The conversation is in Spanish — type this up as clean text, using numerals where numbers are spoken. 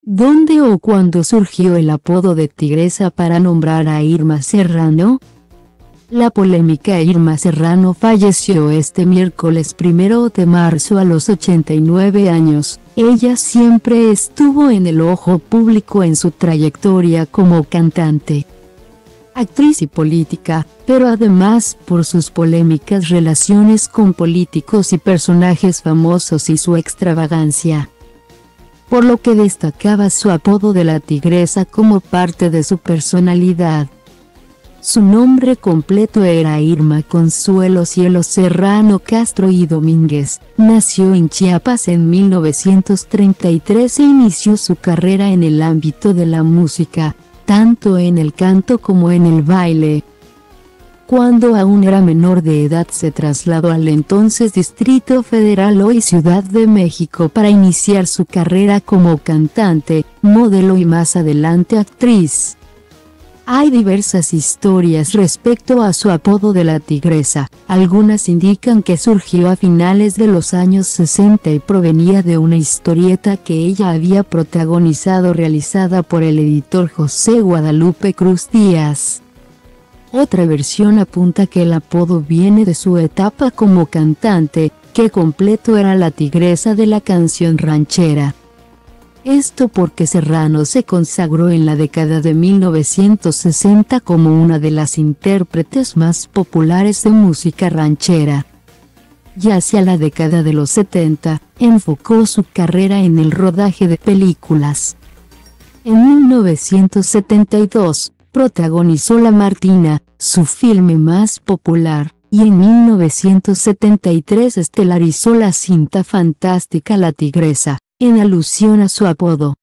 ¿Dónde o cuándo surgió el apodo de Tigresa para nombrar a Irma Serrano? La polémica Irma Serrano falleció este miércoles 1 de marzo a los 89 años. Ella siempre estuvo en el ojo público en su trayectoria como cantante, actriz y política, pero además por sus polémicas relaciones con políticos y personajes famosos y su extravagancia, por lo que destacaba su apodo de la Tigresa como parte de su personalidad. Su nombre completo era Irma Consuelo Cielo Serrano Castro y Domínguez. Nació en Chiapas en 1933 e inició su carrera en el ámbito de la música, tanto en el canto como en el baile. Cuando aún era menor de edad se trasladó al entonces Distrito Federal, hoy Ciudad de México, para iniciar su carrera como cantante, modelo y más adelante actriz. Hay diversas historias respecto a su apodo de la Tigresa. Algunas indican que surgió a finales de los años 60 y provenía de una historieta que ella había protagonizado realizada por el editor José Guadalupe Cruz Díaz. Otra versión apunta que el apodo viene de su etapa como cantante, que completo era la Tigresa de la canción ranchera. Esto porque Serrano se consagró en la década de 1960 como una de las intérpretes más populares de música ranchera. Ya hacia la década de los 70, enfocó su carrera en el rodaje de películas. En 1972, protagonizó La Martina, su filme más popular, y en 1973 estelarizó la cinta fantástica La Tigresa, en alusión a su apodo.